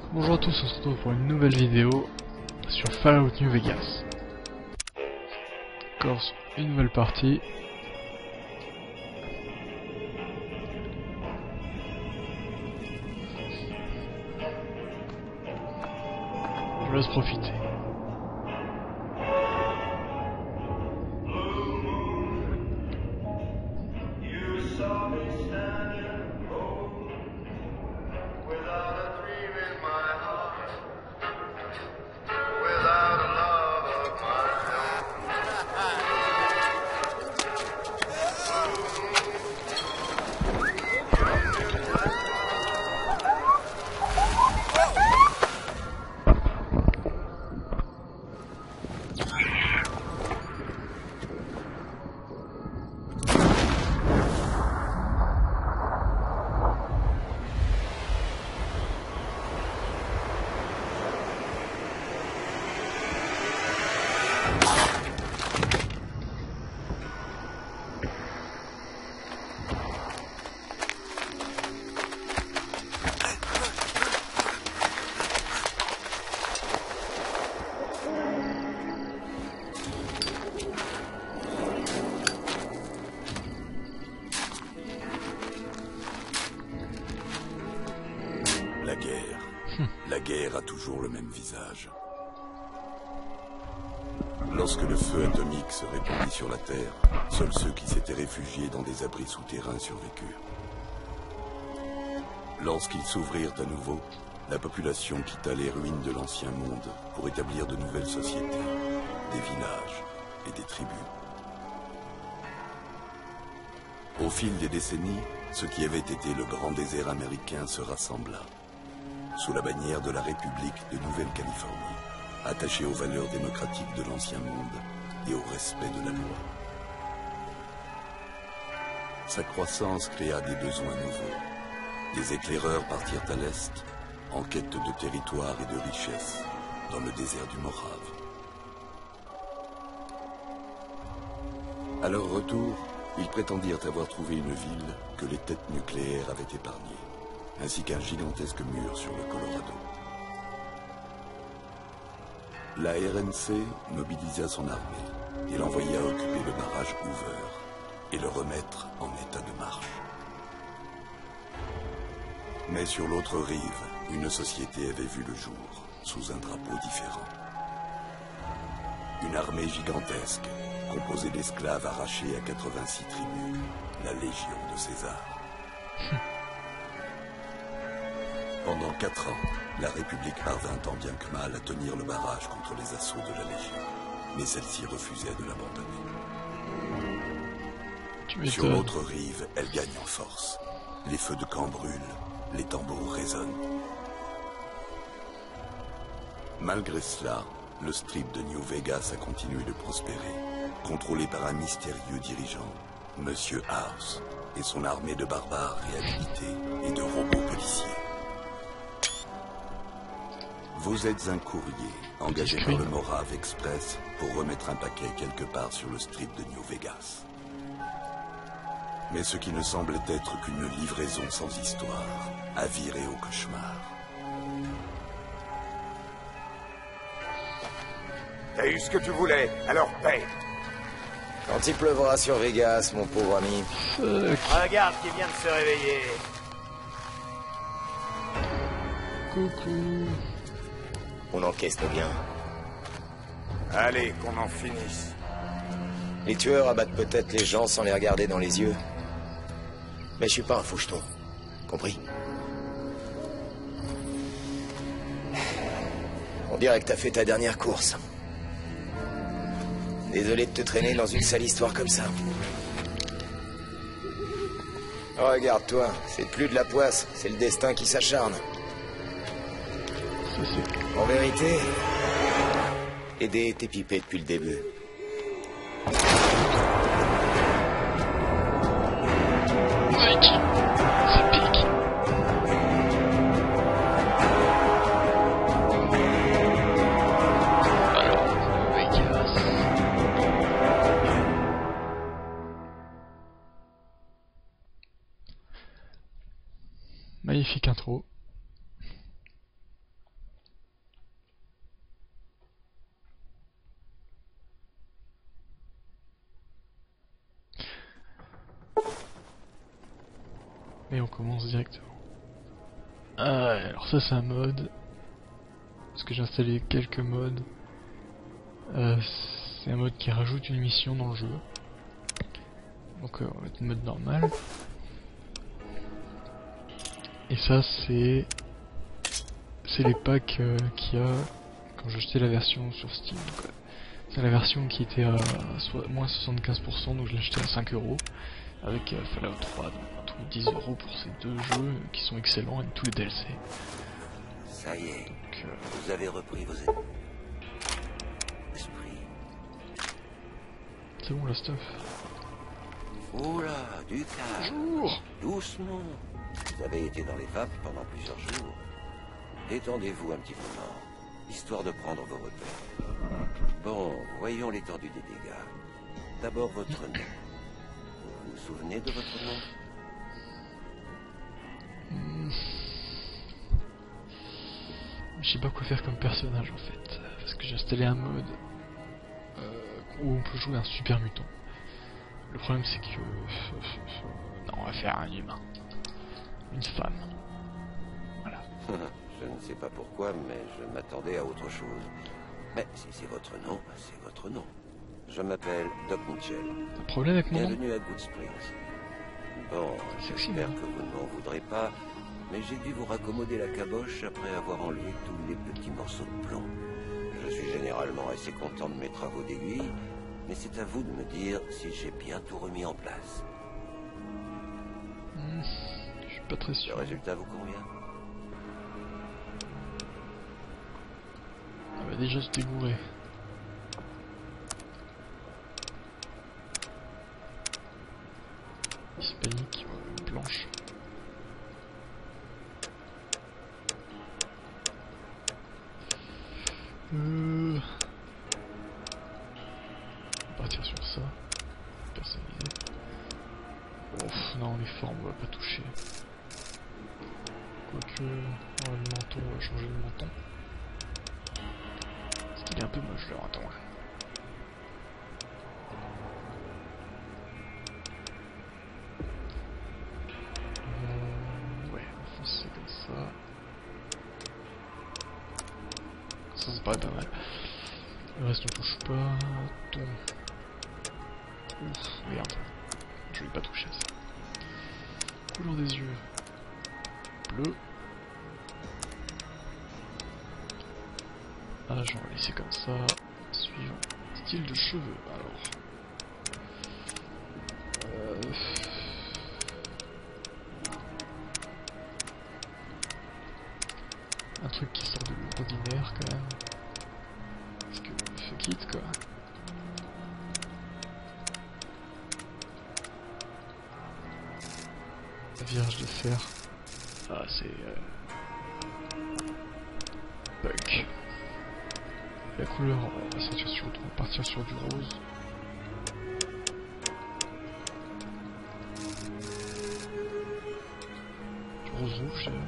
Bonjour à tous, on se retrouve pour une nouvelle vidéo sur Fallout New Vegas. Encore une nouvelle partie. Je vous laisse profiter. La guerre a toujours le même visage. Lorsque le feu atomique se répandit sur la Terre, seuls ceux qui s'étaient réfugiés dans des abris souterrains survécurent. Lorsqu'ils s'ouvrirent à nouveau, la population quitta les ruines de l'ancien monde pour établir de nouvelles sociétés, des villages et des tribus. Au fil des décennies, ce qui avait été le grand désert américain se rassembla, sous la bannière de la République de Nouvelle-Californie, attachée aux valeurs démocratiques de l'ancien monde et au respect de la loi. Sa croissance créa des besoins nouveaux. Des éclaireurs partirent à l'est, en quête de territoire et de richesse, dans le désert du Mojave. À leur retour, ils prétendirent avoir trouvé une ville que les têtes nucléaires avaient épargnée, ainsi qu'un gigantesque mur sur le Colorado. La RNC mobilisa son armée et l'envoya occuper le barrage Hoover et le remettre en état de marche. Mais sur l'autre rive, une société avait vu le jour, sous un drapeau différent. Une armée gigantesque, composée d'esclaves arrachés à 86 tribus, la Légion de César. Pendant 4 ans, la République parvint tant bien que mal à tenir le barrage contre les assauts de la Légion, mais celle-ci refusait de l'abandonner. Sur l'autre rive, elle gagne en force. Les feux de camp brûlent, les tambours résonnent. Malgré cela, le strip de New Vegas a continué de prospérer, contrôlé par un mystérieux dirigeant, Monsieur House, et son armée de barbares réhabilités et de robots policiers. Vous êtes un courrier engagé par le Mojave Express pour remettre un paquet quelque part sur le strip de New Vegas. Mais ce qui ne semblait être qu'une livraison sans histoire a viré au cauchemar. T'as eu ce que tu voulais, alors paye. Quand il pleuvra sur Vegas, mon pauvre ami. Regarde qui vient de se réveiller. Coucou. On encaisse nos biens. Allez, qu'on en finisse. Les tueurs abattent peut-être les gens sans les regarder dans les yeux. Mais je suis pas un faucheton. Compris? On dirait que t'as fait ta dernière course. Désolé de te traîner dans une sale histoire comme ça. Regarde-toi, c'est plus de la poisse, c'est le destin qui s'acharne. En vérité, Eddie était pipé depuis le début. Magnifique intro. commence directement. Alors ça c'est un mode. Parce que j'ai installé quelques modes. C'est un mode qui rajoute une mission dans le jeu. Donc on va mettre mode normal. Et ça c'est les packs qu'il y a quand j'ai acheté la version sur Steam. C'est la version qui était à moins 75%, donc je l'ai acheté à 5 €. Avec Fallout 3, donc entre 10 € pour ces deux jeux qui sont excellents avec tous les DLC. Ça y est, Donc, vous avez repris vos esprits. c'est bon la stuff. Oula, du calme. Bonjour. Doucement. Vous avez été dans les vapes pendant plusieurs jours. Détendez-vous un petit moment, histoire de prendre vos repères. Bon, voyons l'étendue des dégâts. D'abord votre nom. Vous vous souvenez de votre nom? Je sais pas quoi faire comme personnage en fait, parce que j'ai installé un mode où on peut jouer un super mutant. Le problème c'est que... non, on va faire un humain. Une femme. Voilà. Je ne sais pas pourquoi, mais je m'attendais à autre chose. Mais si c'est votre nom, c'est votre nom. Je m'appelle Doc Mitchell. Un problème avec mon nom? Bienvenue à Good Springs. Bon, Sexy, j'espère hein. que vous ne m'en voudrez pas, mais j'ai dû vous raccommoder la caboche après avoir enlevé tous les petits morceaux de plomb. Je suis généralement assez content de mes travaux d'aiguille, mais c'est à vous de me dire si j'ai bien tout remis en place. Je suis pas très Le sûr. résultat vous convient? Ah bah déjà c'était gouré. Hispanique, blanche. On va partir sur ça. Personnalisé. Ouf, non, les formes on va pas toucher. Quoique, le menton, on va changer le menton. Parce qu'il est un peu moche le menton. Ouais, on fonce c'est comme ça. Ça paraît pas mal. Le reste on touche pas. Ton. Ouf, merde. Je vais pas toucher à ça. Couleur des yeux. Bleu. Âge, on va laisser comme ça. Suivant. Style de cheveux, alors. Un truc qui sort de l'ordinaire quand même. Parce que fuck it quoi. La Vierge de fer. Ah c'est punk. La couleur, on va partir sur du rose. Du rose rouge, je dirais.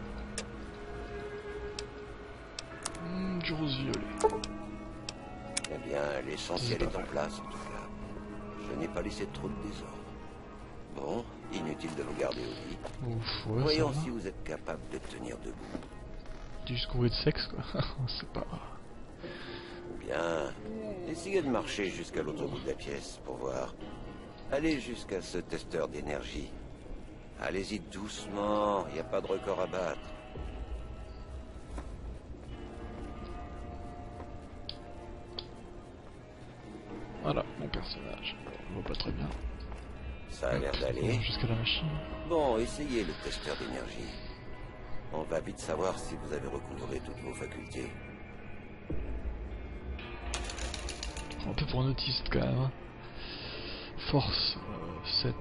Du rose violet. Eh bien, l'essentiel est en place, en tout cas. Je n'ai pas laissé trop de désordre. Bon, inutile de vous garder au lit. Ouf, ouais, Voyons ça va. si vous êtes capable de tenir debout. Du secoué de sexe quoi. C'est pas... Bien. Essayez de marcher jusqu'à l'autre bout de la pièce pour voir. Allez jusqu'à ce testeur d'énergie. Allez-y doucement, il n'y a pas de record à battre. Voilà, mon personnage. On voit pas très bien. Ça a l'air d'aller. Jusqu'à la machine. Bon, essayez le testeur d'énergie. On va vite savoir si vous avez recouvré toutes vos facultés. Un peu pour un autiste quand même. Hein. Force 7.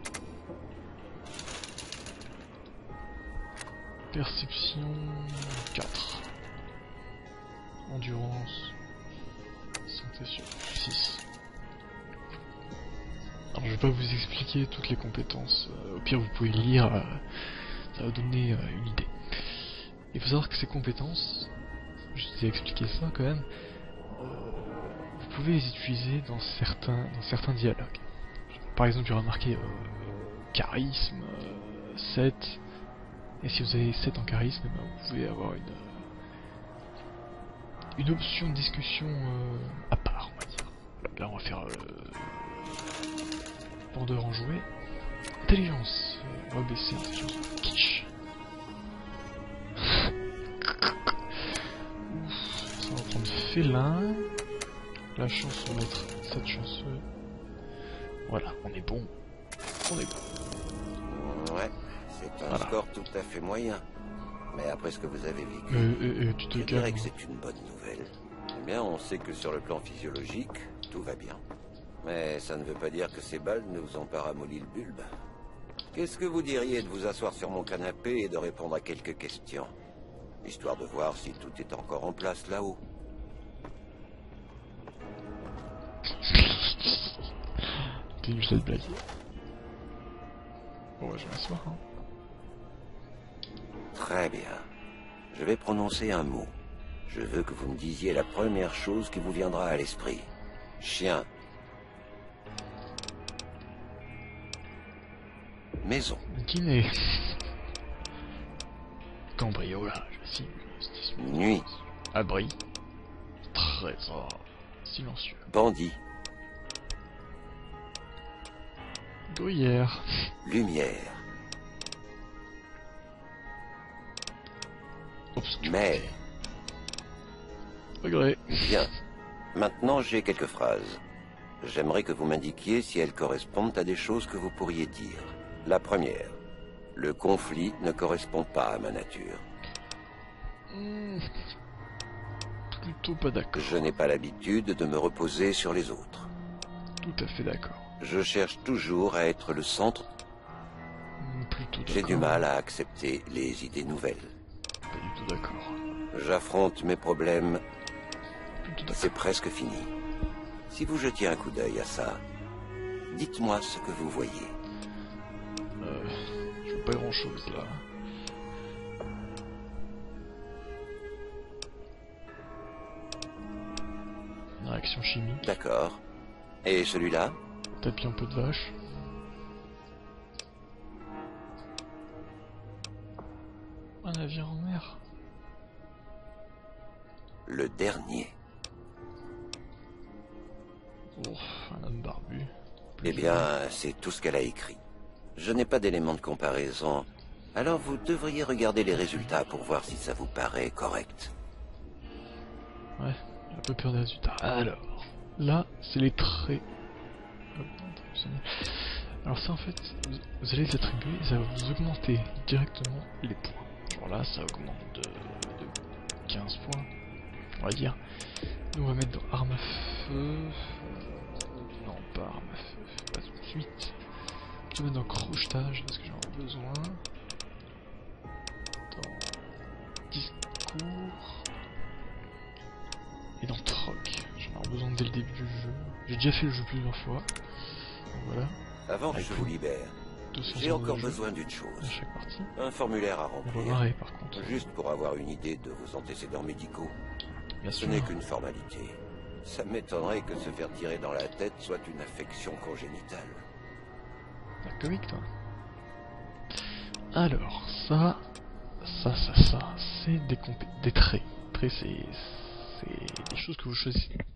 Perception 4. Endurance. Santé sur 6. Alors je vais pas vous expliquer toutes les compétences. Au pire vous pouvez lire. Ça va vous donner une idée. Il faut savoir que ces compétences, je vous ai expliqué ça quand même, vous pouvez les utiliser dans certains dialogues. Par exemple, j'ai remarqué charisme, 7. Et si vous avez 7 en charisme, ben, vous pouvez avoir une option de discussion à part, on va dire. Là on va faire vendeur en jouet. Intelligence, on va baisser intelligence. Kitsch. Ça va prendre félin. La chance, on va mettre 7 chanceux. Voilà, on est bon. On est bon. Ouais, c'est un score tout à fait moyen. Mais après ce que vous avez vécu, tu te je dirais calmes. que c'est une bonne nouvelle. Eh bien, on sait que sur le plan physiologique, tout va bien. Mais ça ne veut pas dire que ces balles ne vous ont pas ramolli le bulbe. Qu'est-ce que vous diriez de vous asseoir sur mon canapé et de répondre à quelques questions, histoire de voir si tout est encore en place là-haut? T'es nul cette blague. Bon, ouais, je vais m'asseoir. Hein. Très bien. Je vais prononcer un mot. Je veux que vous me disiez la première chose qui vous viendra à l'esprit. Chien. Maison. Dîner. Cambriolage, si. Nuit. Abri. Trésor. Silencieux. Bandit. Gruyère. Lumière. Obscurité. Mer. Regret. Bien. Maintenant, j'ai quelques phrases. J'aimerais que vous m'indiquiez si elles correspondent à des choses que vous pourriez dire. La première. Le conflit ne correspond pas à ma nature. Plutôt pas d'accord. Je n'ai pas l'habitude de me reposer sur les autres. Tout à fait d'accord. Je cherche toujours à être le centre. Plutôt d'accord. J'ai du mal à accepter les idées nouvelles. Pas du tout d'accord. J'affronte mes problèmes. Plutôt d'accord. C'est presque fini. Si vous jetiez un coup d'œil à ça, dites-moi ce que vous voyez. Je vois pas grand chose là. Une réaction chimique. D'accord. Et celui-là? Tapis en peau de vache. Un navire en mer. Le dernier. Oh, un homme barbu. Eh bien, c'est tout ce qu'elle a écrit. Je n'ai pas d'éléments de comparaison. Alors vous devriez regarder les résultats pour voir si ça vous paraît correct. Ouais, j'ai un peu peur des résultats. Alors, là, c'est les traits. Alors ça, en fait, vous allez les attribuer et ça va vous augmenter directement les points. Genre là, ça augmente de 15 points, on va dire. Nous, on va mettre dans arme à feu. Non, pas arme à feu, pas tout de suite. Je vais mettre dans crochetage parce que j'en ai besoin. Dans discours. Et dans troc. J'en ai besoin dès le début du jeu. J'ai déjà fait le jeu plusieurs fois. Donc voilà. Avant que je vous libère, 200 j'ai heures de encore jeu besoin d'une à chose. chaque partie. Un formulaire à On va remplir. marrer par contre. Juste pour avoir une idée de vos antécédents médicaux. Bien Ce sûr. n'est qu'une formalité. Ça m'étonnerait que se faire tirer dans la tête soit une affection congénitale. Un comique toi. Alors, ça, c'est des traits. Traits, c'est des choses que vous choisissez.